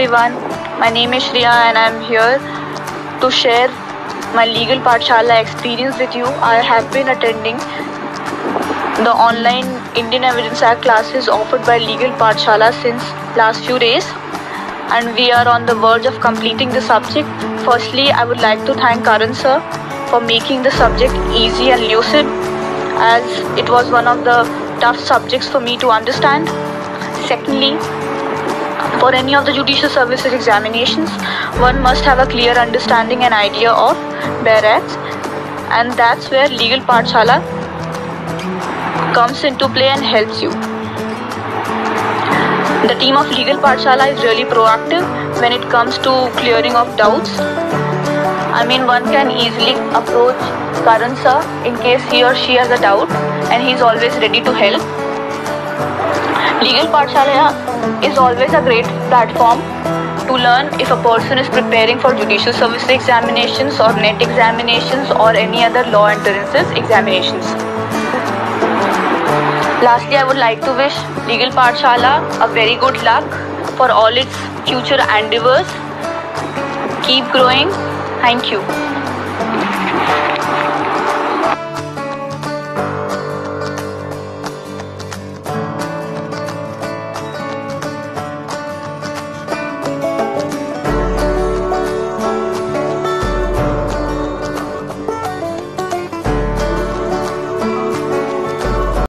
everyone, my name is Shriya and I am here to share my Legal Pathshala experience with you. I have been attending the online Indian Evidence Act classes offered by Legal Pathshala since last few days, and we are on the verge of completing the subject. Firstly, I would like to thank Karan sir for making the subject easy and lucid, as it was one of the tough subjects for me to understand. Secondly, for any of the judicial services examinations, one must have a clear understanding and idea of bare acts, and that's where Legal Pathshala comes into play and helps you. The team of Legal Pathshala is really proactive when it comes to clearing of doubts. I mean, one can easily approach Karan sir in case he or she has a doubt, and he is always ready to help. Legal Pathshala is always a great platform to learn if a person is preparing for judicial service examinations or NET examinations or any other law entrances examinations. Lastly, I would like to wish Legal Pathshala a very good luck for all its future endeavors. Keep growing. Thank you.